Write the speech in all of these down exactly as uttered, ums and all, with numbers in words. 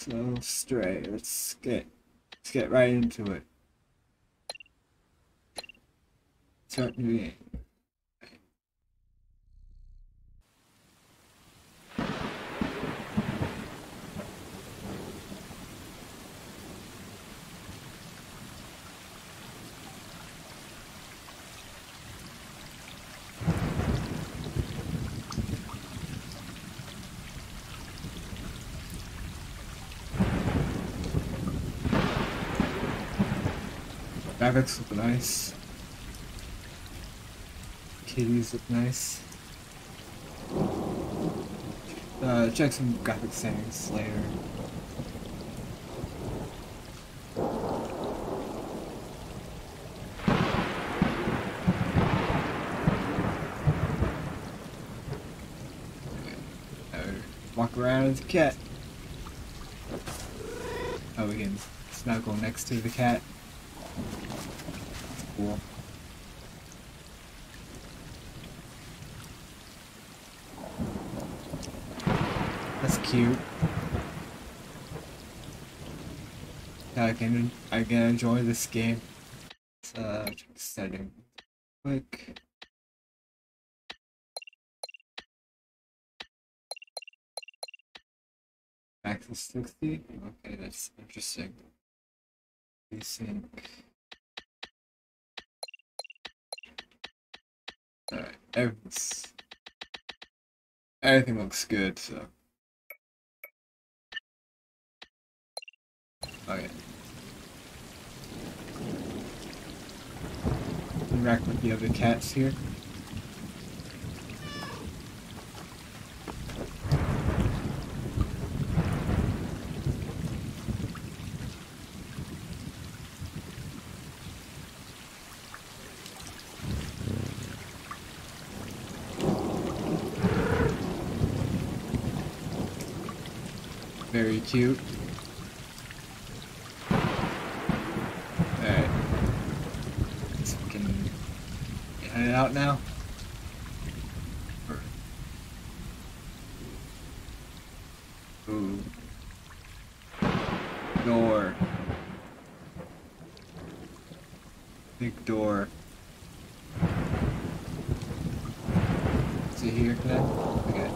So Stray, let's get let's get right into it. Start new game. Graphics look nice. Kitties look nice. Uh, check some graphic settings later. Uh, walk around as a cat. Oh, we can snuggle next to the cat. That's cool. That's cute. I can I can enjoy this game. Let's uh check the setting quick. Max is sixty. Okay, that's interesting. Desync. Alright, everything's everything looks good, so okay. Interact with the other cats here. Very cute. Alright. So we can head it out now. Ooh. Door. Big door. Is it here? Can I? Okay.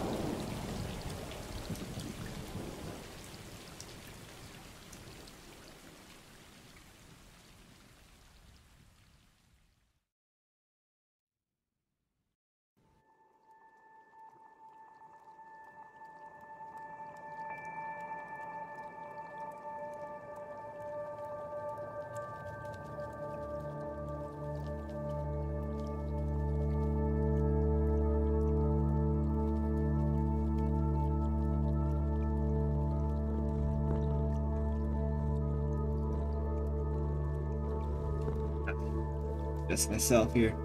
Just myself here.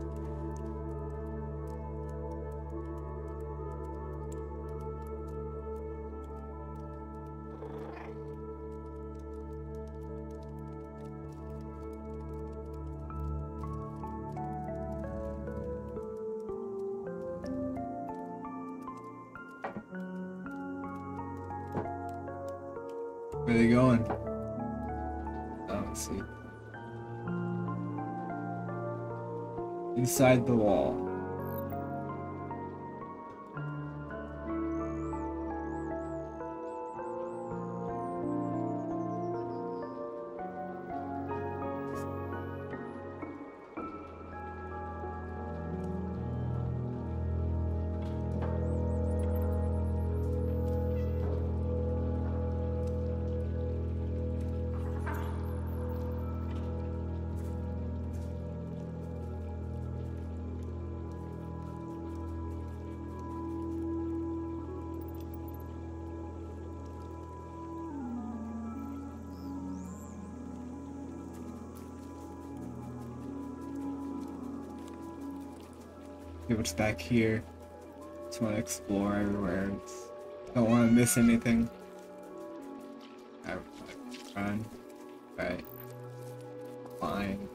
Where are they going? Oh, let's see. Inside the wall. See what's back here. Just want to explore everywhere. Don't want to miss anything. I run. Right. Fine.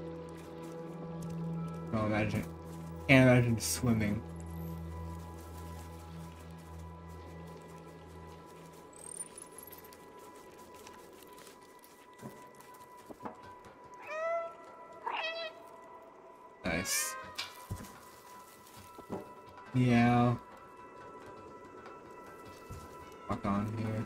Oh, imagine. Can't imagine swimming. Yeah. Walk on here.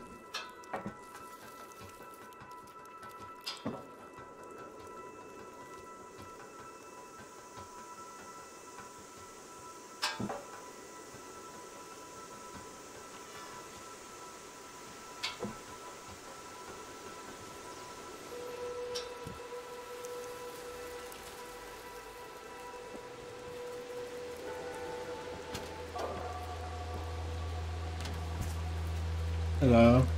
Hello.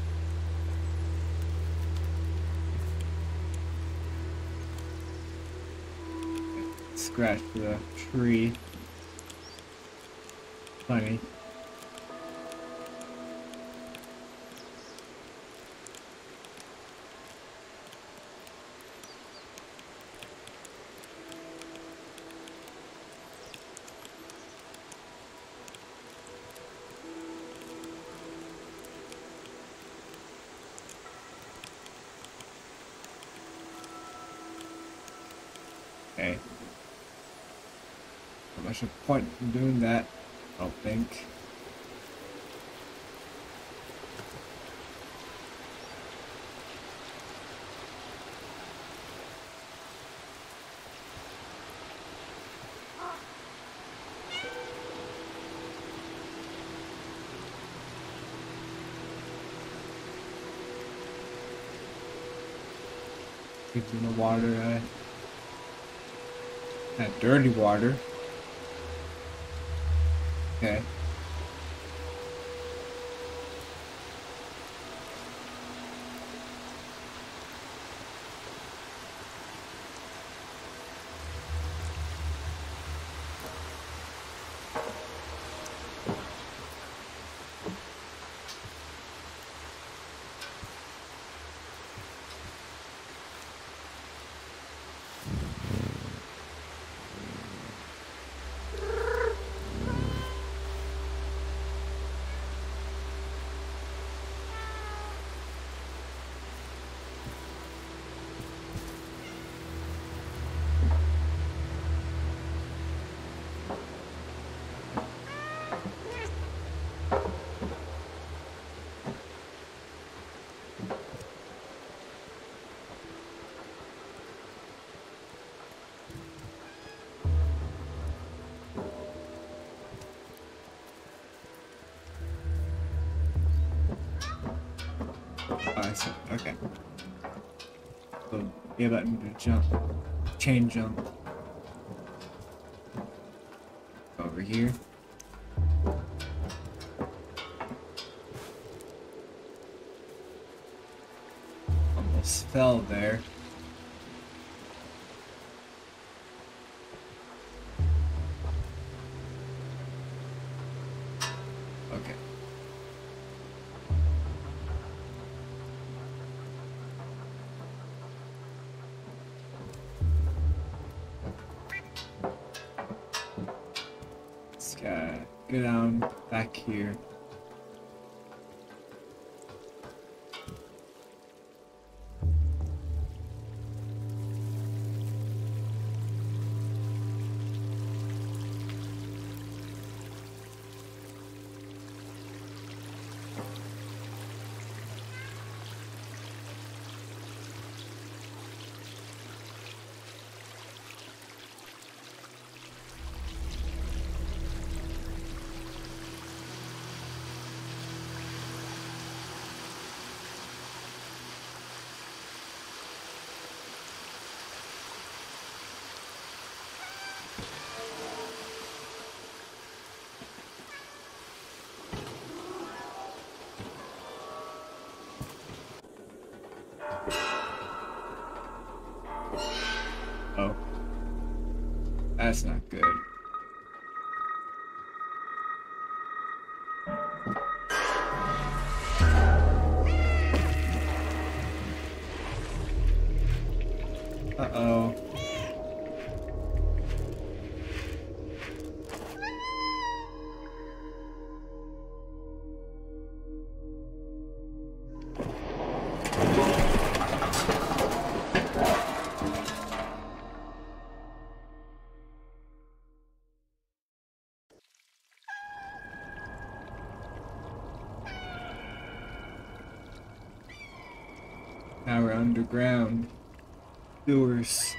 Scratch the tree. Funny. Okay. Not much of a point in doing that, I don't think. Keep in the water, uh, that dirty water. Okay. Oh, I see. Okay. So, yeah, button to jump. Chain jump. Over here. Almost fell there. Okay. Let's uh, go down back here. Oh. That's not good. Uh-oh. Now we're underground. Doors.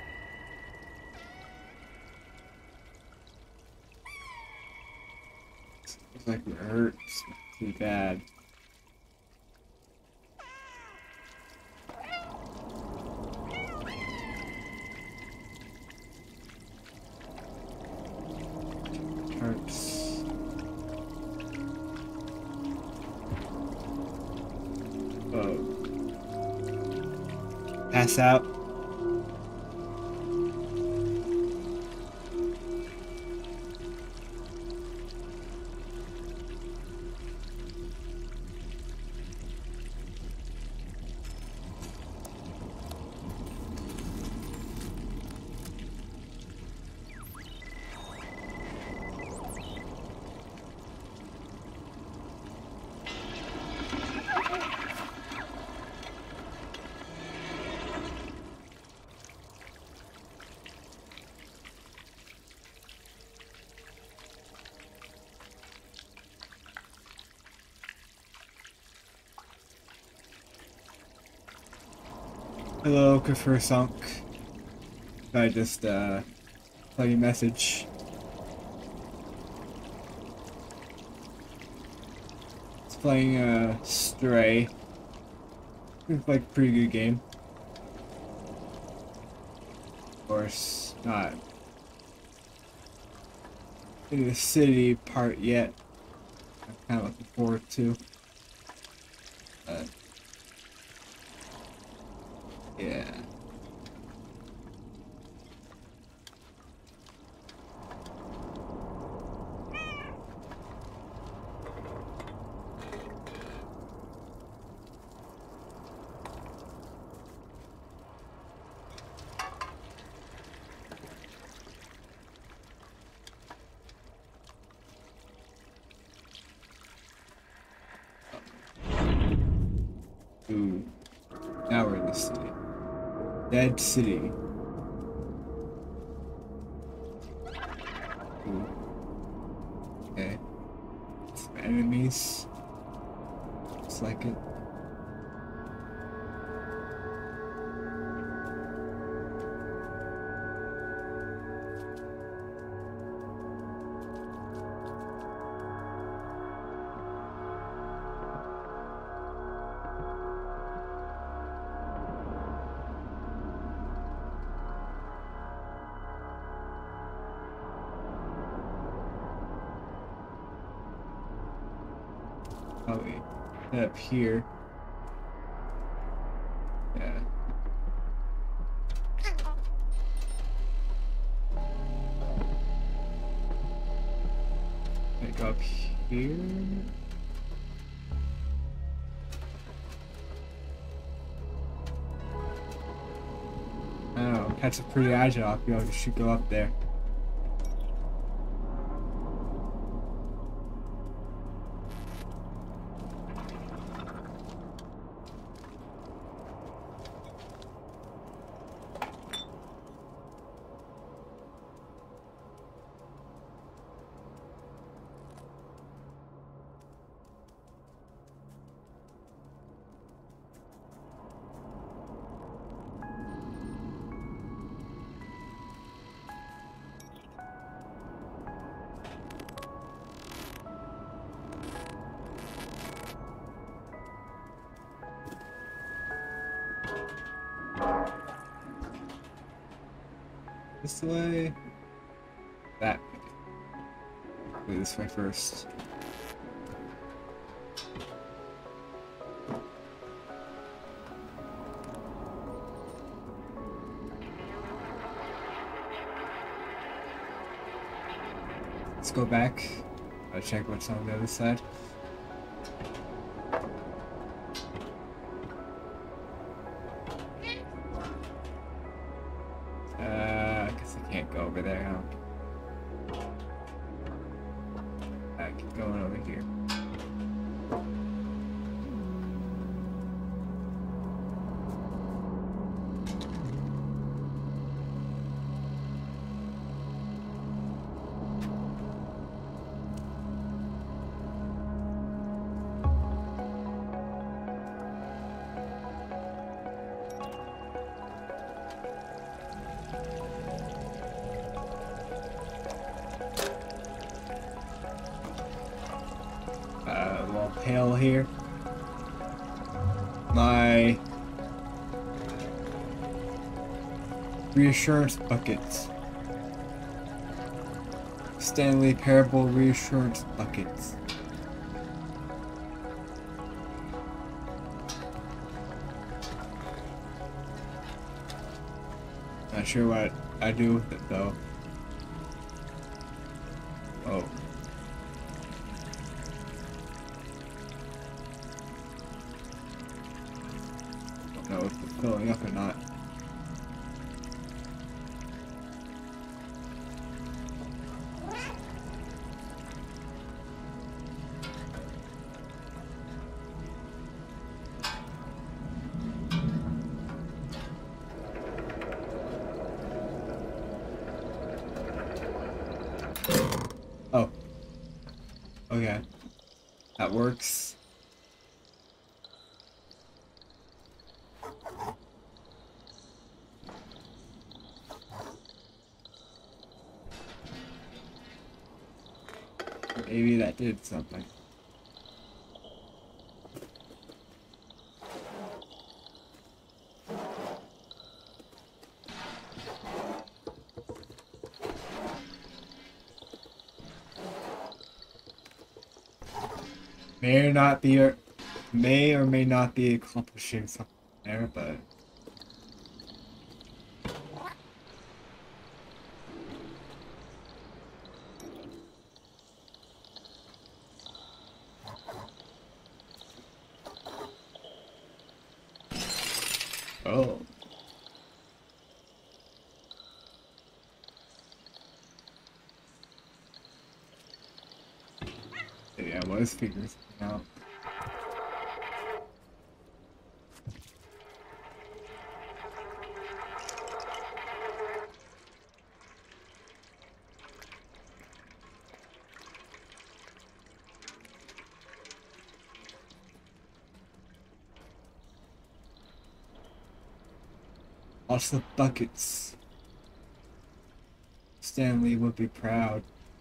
It's like it hurts too bad. Hurts. Oh. Pass out. Hello, Kafir Sunk. I just uh saw your message. It's playing uh Stray. It's like a pretty good game. Of course, not in the city part yet. I'm kind of looking forward to. Uh, yeah. Ooh. Now we're in the city. Dead City. Ooh. Okay. Some enemies. Looks like it. Oh wait, up here. Yeah. I go up here. Oh, cats are pretty agile. I feel like you should go up there. This way. That way. Go this way first. Let's go back. I'll check what's on the other side. Uh, I guess I can't go over there, huh? I keep going over here. all pale here. My reassurance buckets. Stanley Parable reassurance buckets. Not sure what I do with it though. Oh. Don't know if it's filling up or not. Oh. Okay. That works. Maybe that did something. May or not be, or may or may not be accomplishing something there, but oh. Yeah, I was figuring something out. Lots of buckets. Stanley would be proud.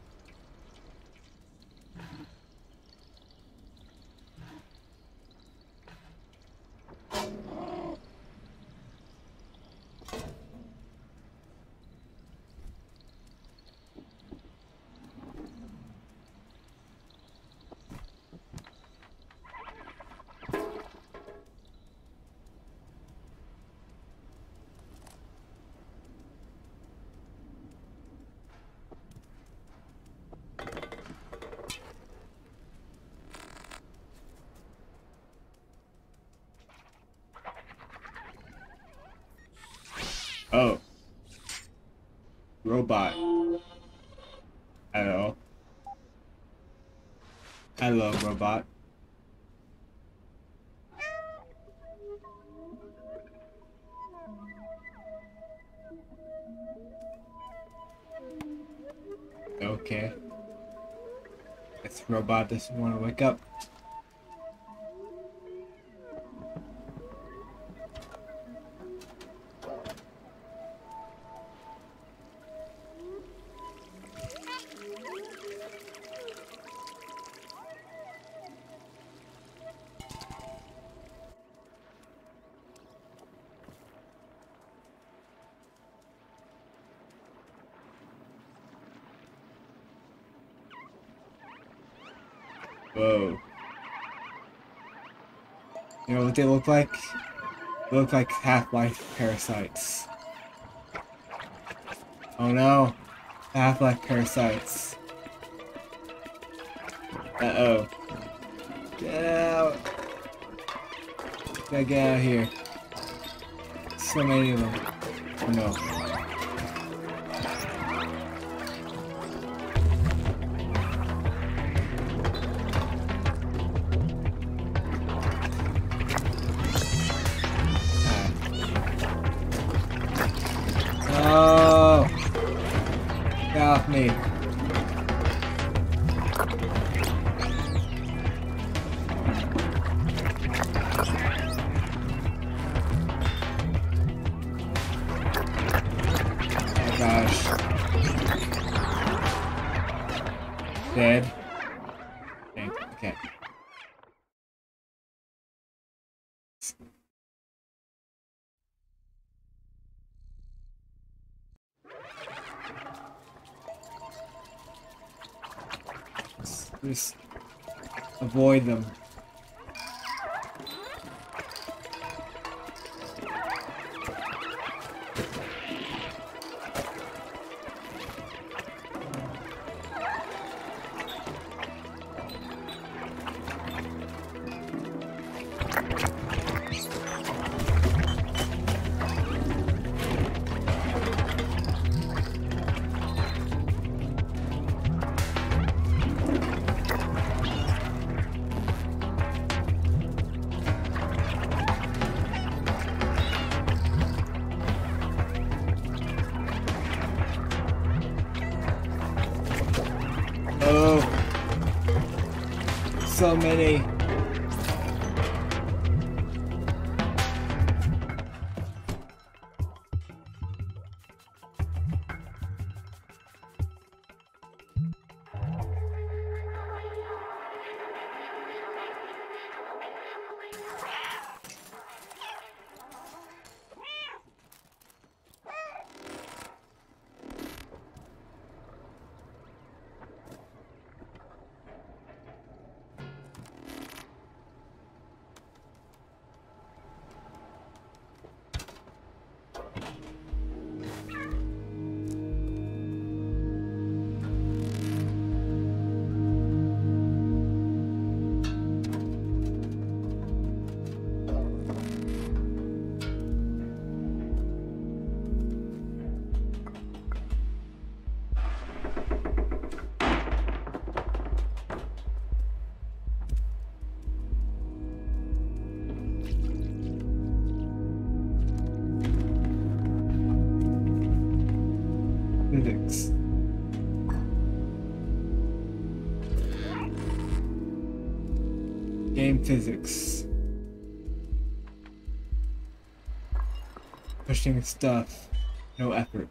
Oh. Robot. Hello. Hello, robot. Okay. This robot doesn't want to wake up. Whoa. You know what they look like? They look like Half-Life parasites. Oh no. Half-Life parasites. Uh-oh. Get out. Gotta get out of here. So many of them. Oh no. Oh! Get off me. Oh gosh. Dead. Okay. Just avoid them. Oh, so many. Physics. Game physics. Pushing stuff, no effort.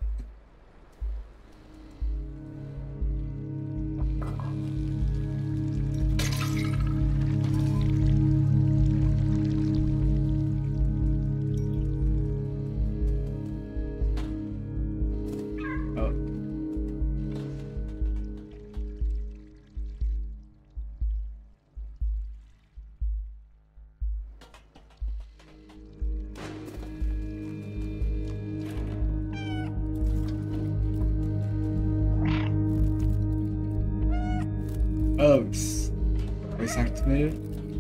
Oh, it's voice activated.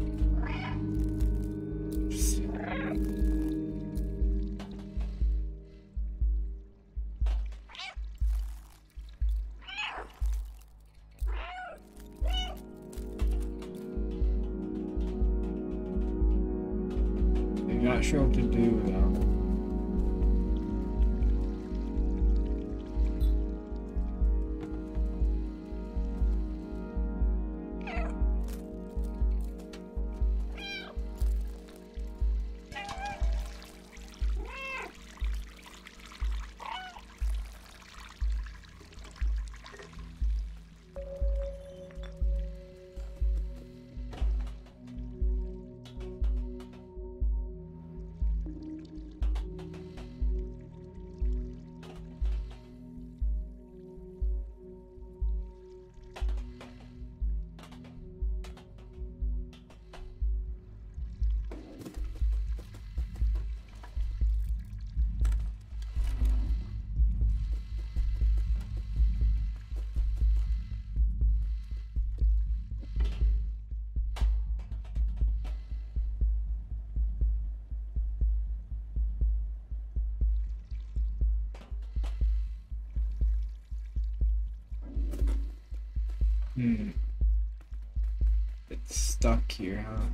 Just... I'm not sure what to do though. Hmm. It's stuck here, huh?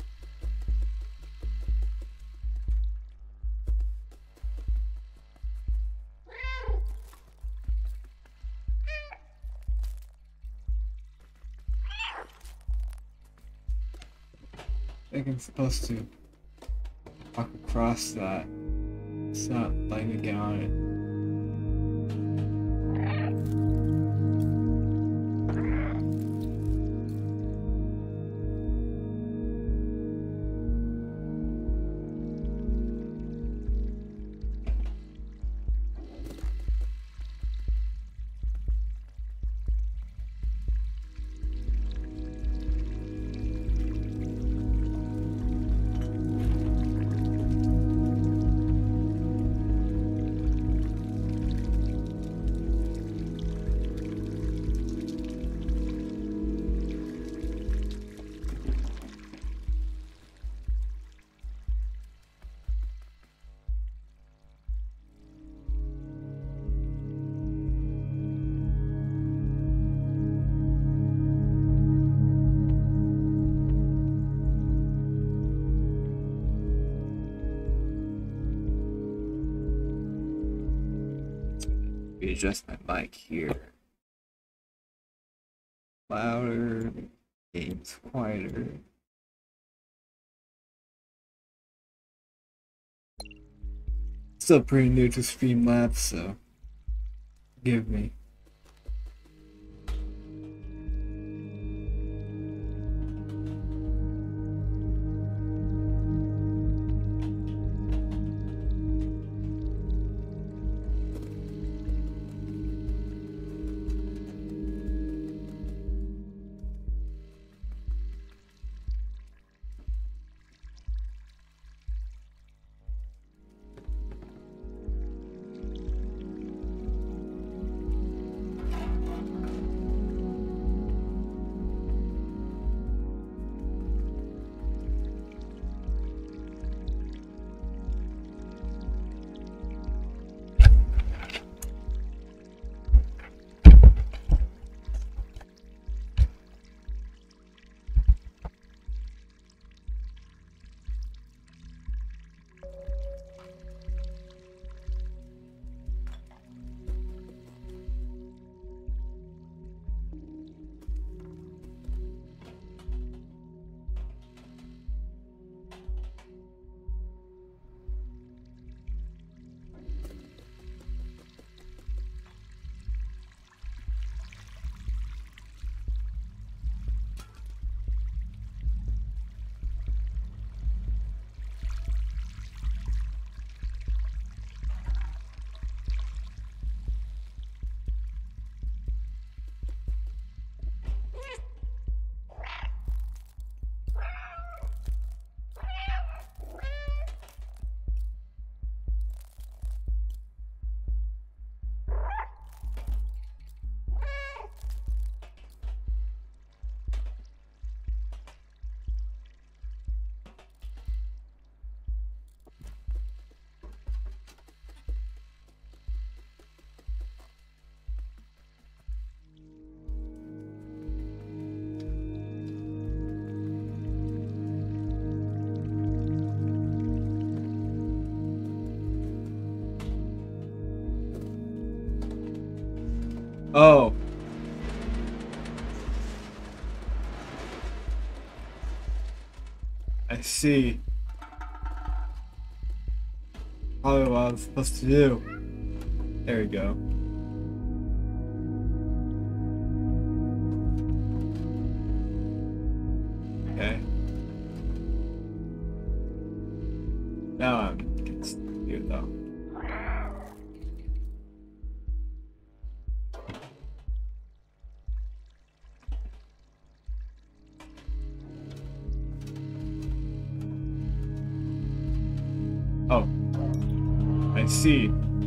I think I'm supposed to walk across that. It's not letting me get on it. me adjust my mic here. Louder, game's quieter. Still pretty new to Streamlabs, so forgive me. Oh. I see. Probably what I was supposed to do. There we go. Okay. Now I'm confused though. Oh, I see.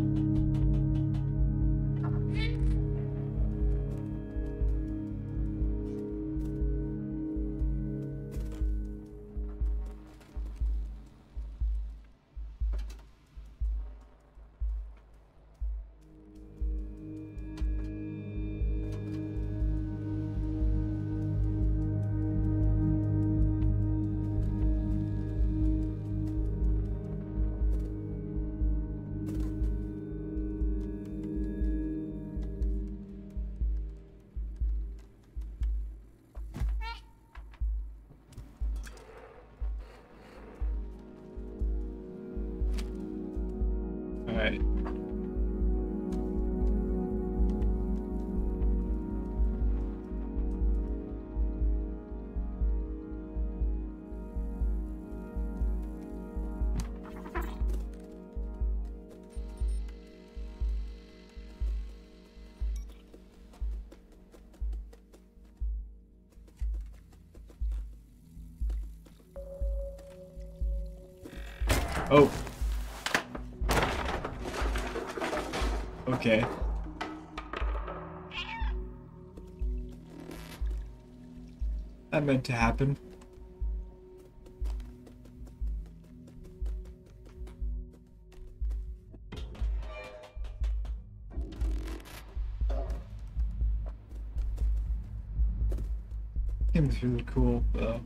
Alright. Oh. Okay. That meant to happen. Seems really cool, though.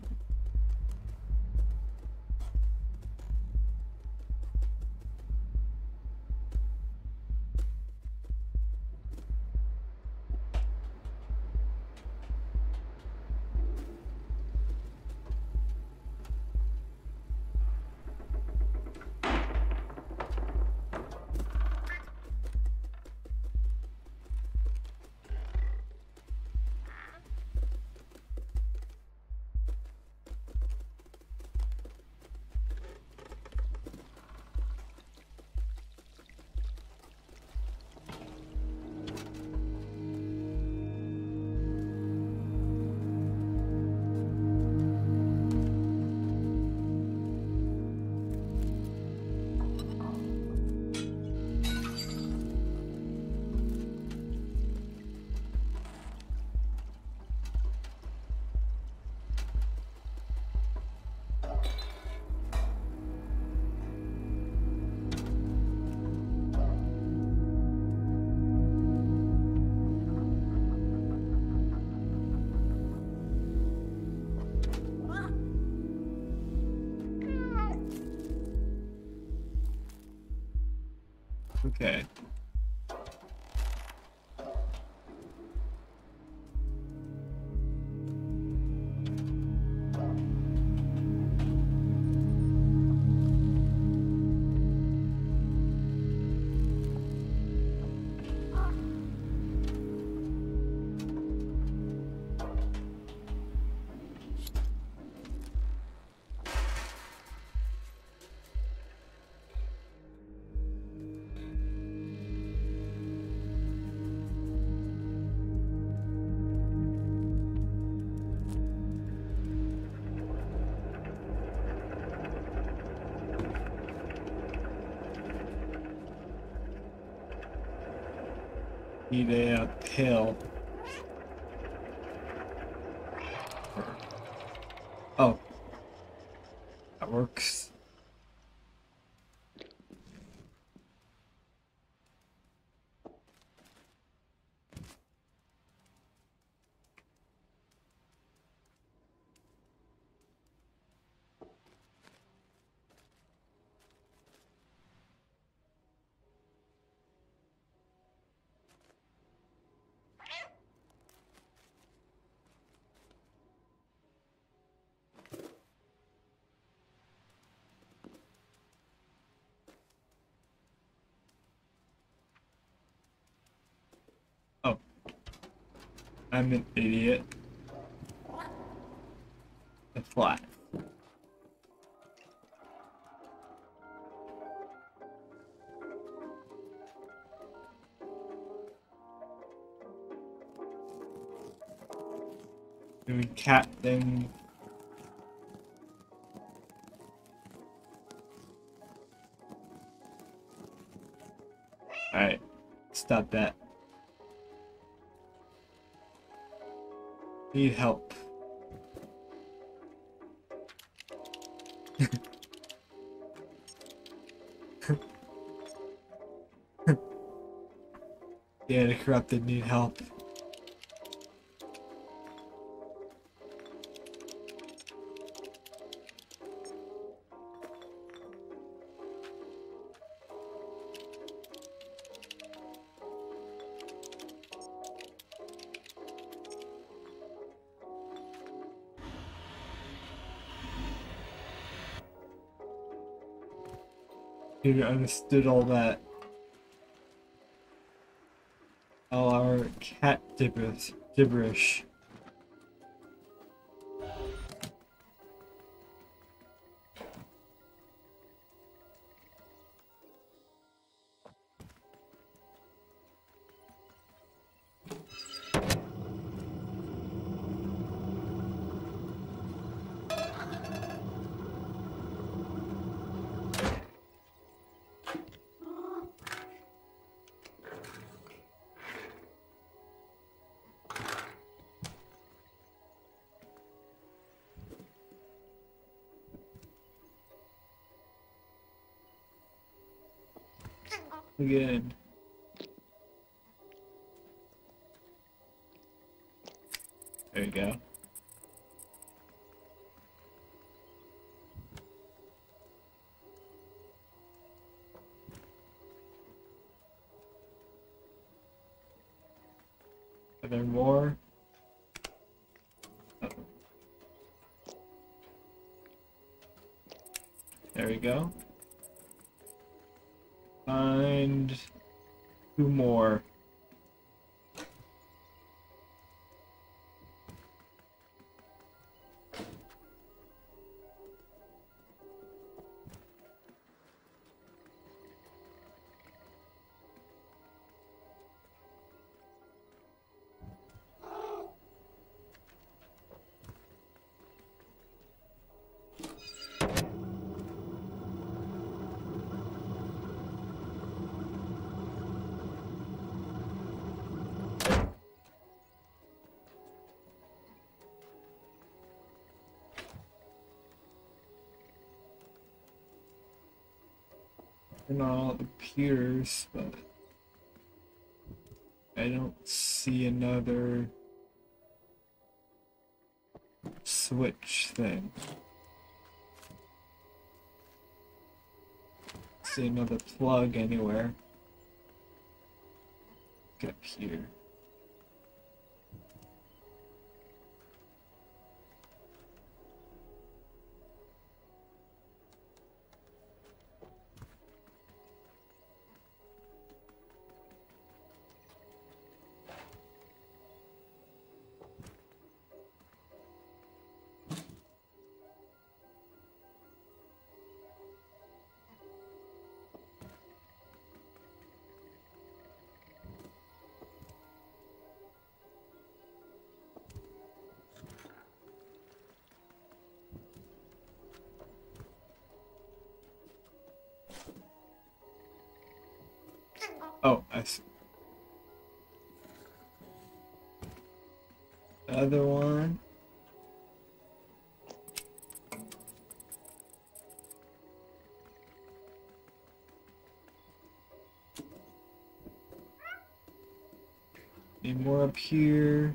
Okay. Need a pill. Oh, that works. Oh, I'm an idiot. A flat. Doing cat thing. Alright, stop that. Need help. Yeah, the corrupted need help. You understood all that. All our cat gibberish. gibberish. Again. There you go. Are there more? Oh. There we go. Find two more. And all it appears, but I don't see another switch thing. See another plug anywhere. Get up here. Oh, I see. The other one. Need more up here.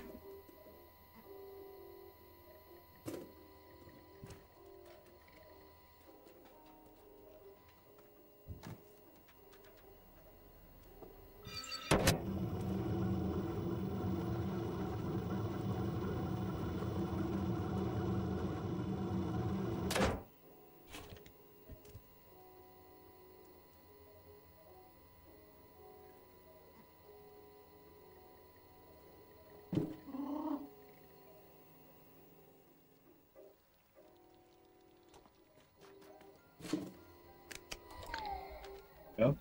Go.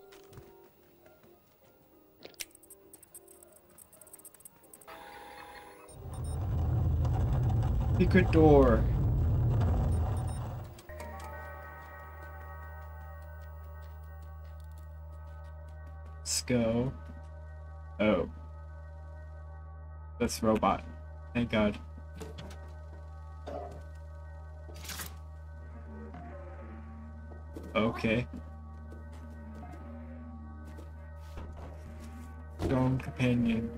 Secret door. Let's go. Oh. That's robot. Thank God. Okay. Storm companion.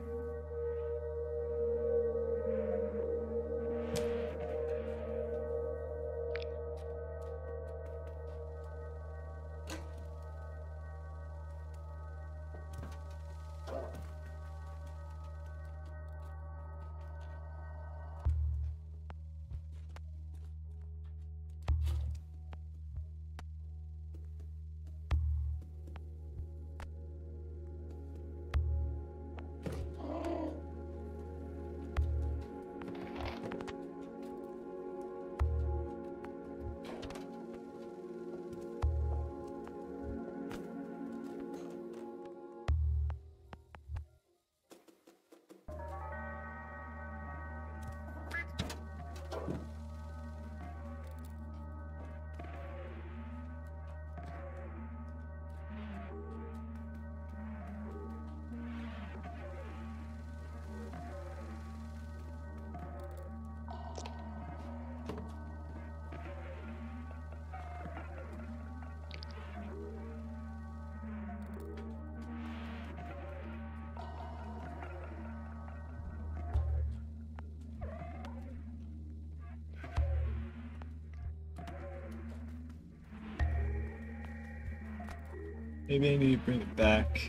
Maybe I need to bring it back.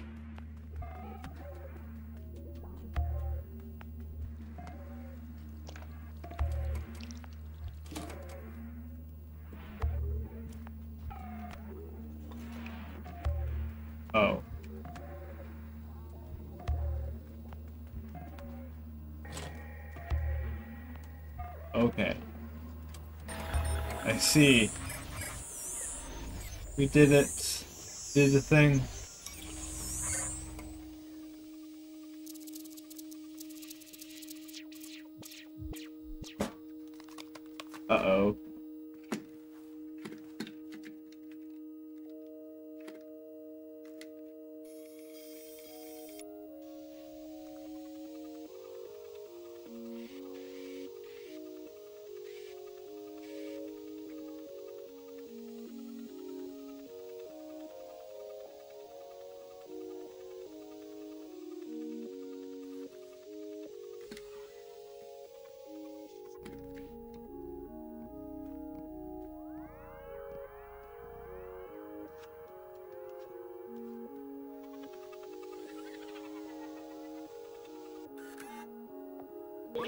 Oh. Okay. I see. We did it. Did the thing. Uh-oh.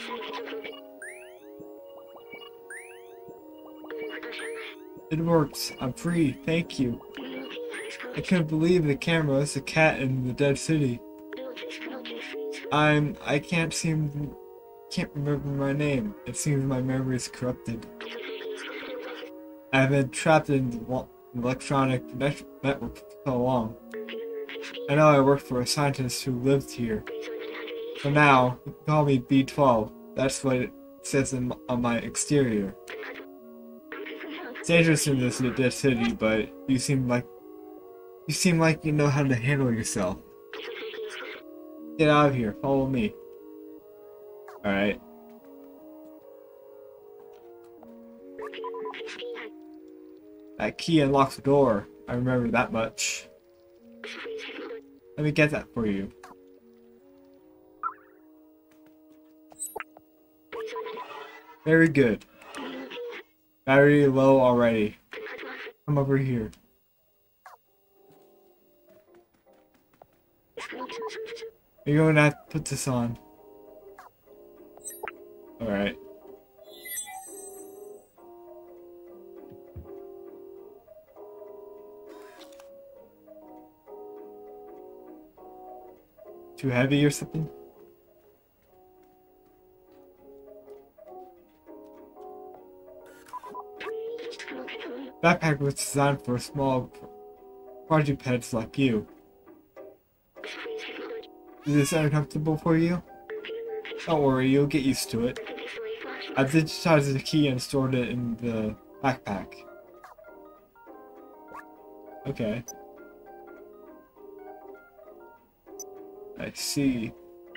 It works. I'm free. Thank you. I couldn't believe the camera was a cat in the dead city. I'm... I can't seem... can't remember my name. It seems my memory is corrupted. I've been trapped in the electronic net network for so long. I know I worked for a scientist who lived here. For now, you can call me B twelve. That's what it says in, on my exterior. It's dangerous in this dead city, but you seem like you seem like you know how to handle yourself. Get out of here. Follow me. Alright. That key unlocks the door. I remember that much. Let me get that for you. Very good. Battery low already. Come over here. You're going to have to put this on. Alright. Too heavy or something? Backpack was designed for small quadrupeds like you. Is this uncomfortable for you? Don't worry, you'll get used to it. I digitized the key and stored it in the backpack. Okay. I see.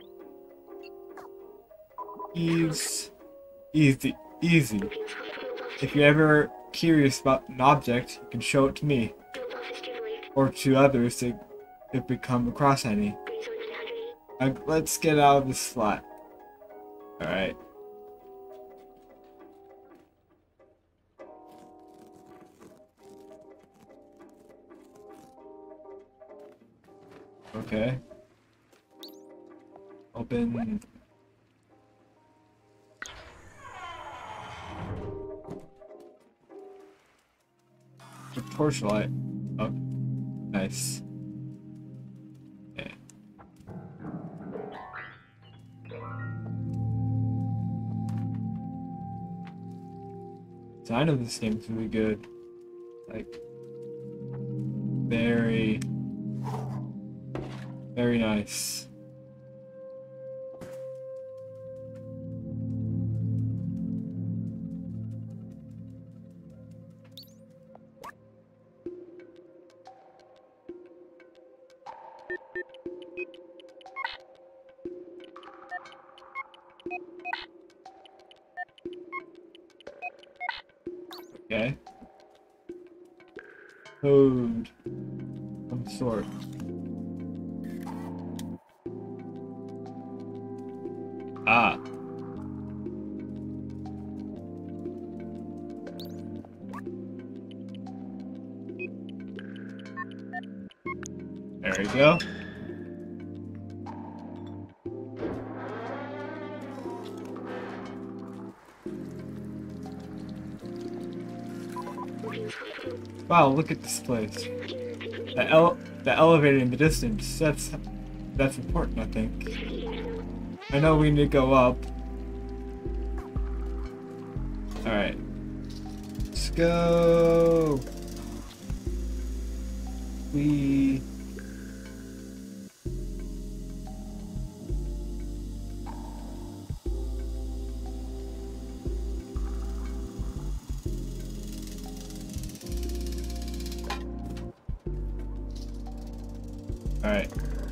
Ease. Easy. Easy. If you're ever curious about an object, you can show it to me. Or to others if we come across any. Uh, let's get out of this flat. Alright. Okay. Open. The torchlight. Oh, nice. Okay. Design of this game is really good. Like, very, very nice. Okay. Code. Some sort. Ah. There we go. Wow, look at this place. The ele the elevator in the distance. That's that's important, I think. I know we need to go up. Alright. Let's go. We Alright.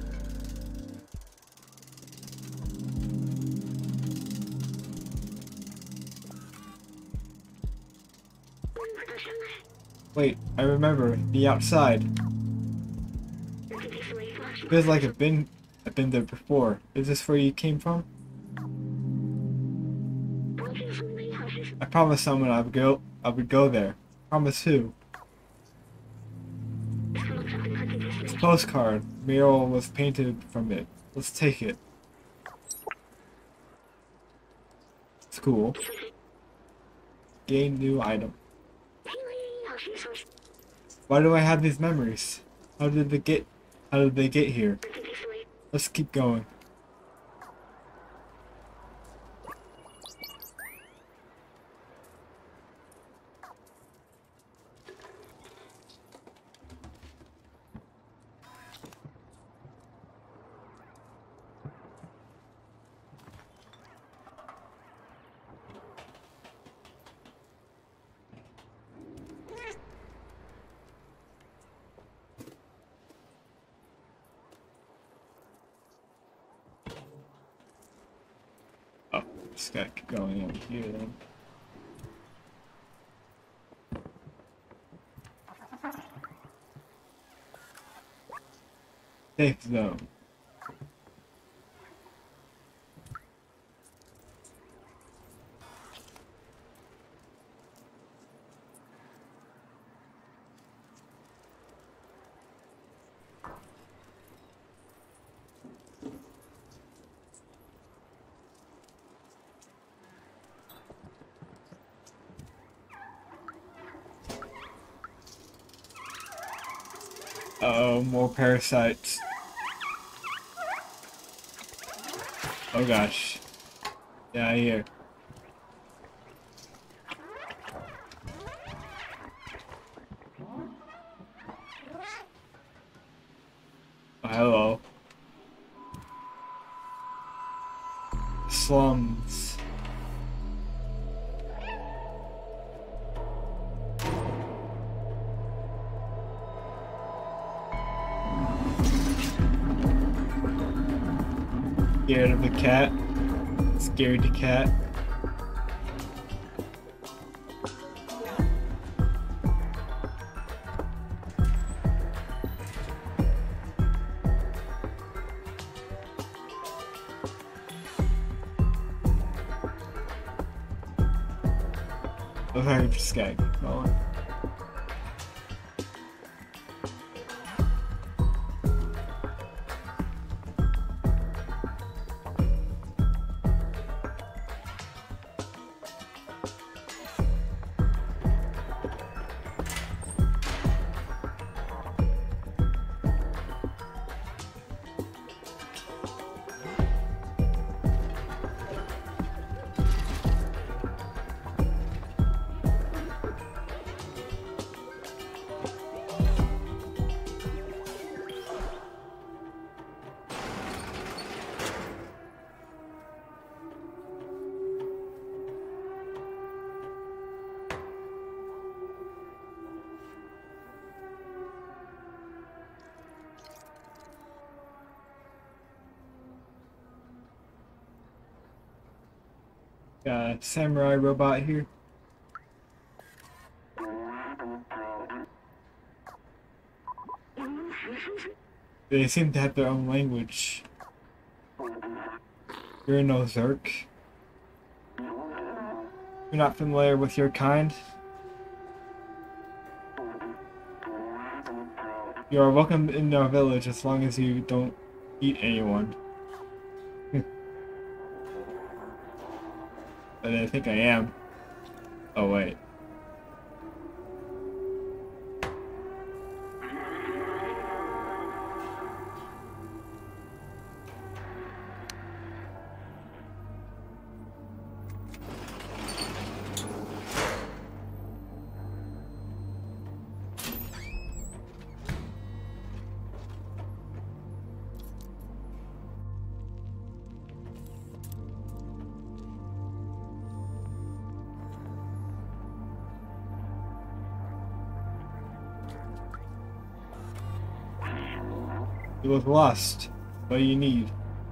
Wait, I remember the outside. Feels like I've been I've been there before. Is this where you came from? I promised someone I would go I would go there. Promise who? This postcard. Mural was painted from it. Let's take it. cool. Gain new item. Why do I have these memories? How did they get how did they get here? Let's keep going. Oh, just gotta keep going over here then. Safe zone. Uh oh, more parasites. Oh gosh. Yeah, I hear. Oh, hello. Slums. Scared of the cat. Scared the cat. Okay, just gotta keep going. Got a samurai robot here. They seem to have their own language. You're no Zerk. You're not familiar with your kind? You are welcome in our village as long as you don't eat anyone. But I think I am. Oh wait. You look lost. What do you need?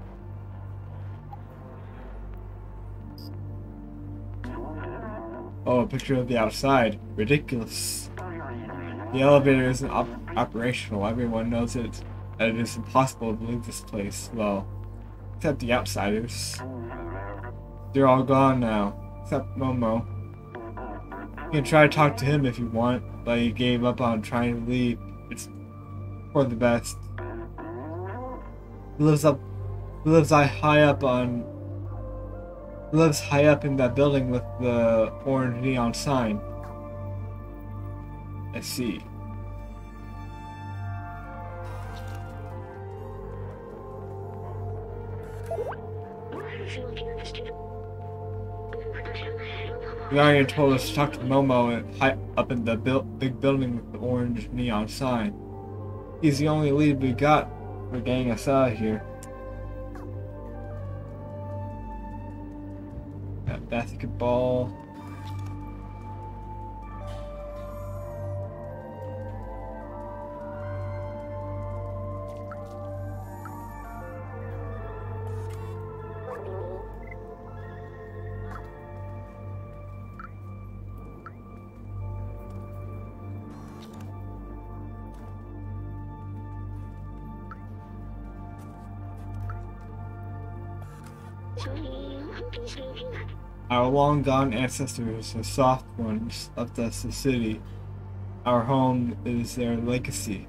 Oh, a picture of the outside. Ridiculous. The elevator isn't op operational. Everyone knows it. That it is impossible to leave this place. Well, except the outsiders. They're all gone now. Except Momo. You can try to talk to him if you want, but he gave up on trying to leave. It's for the best. He lives up, he lives high up on, lives high up in that building with the orange neon sign. I see. The Guardian told us to talk to Momo and high up in the buil big building with the orange neon sign. He's the only lead we got for getting us out of here. Got basketball. Our long-gone ancestors, the soft ones, left us the city. Our home is their legacy.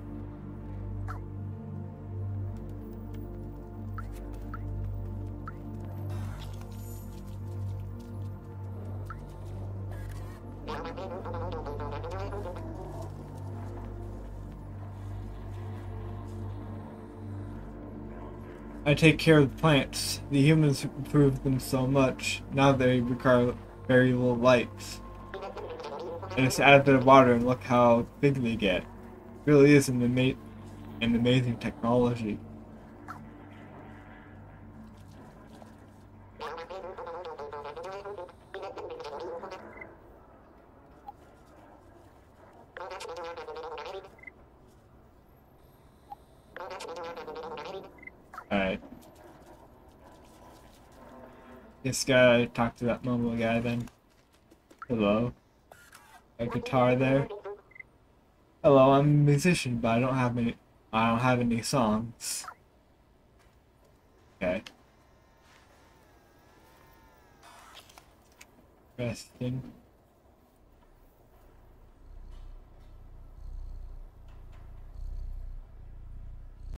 I take care of the plants. The humans improved them so much. Now they require very little light. And just add a bit of water and look how big they get. It really is an, ama an amazing technology. Alright. This guy, talk to that Momo guy then. Hello. A guitar there. Hello, I'm a musician, but I don't have any I don't have any songs. Okay. Resting.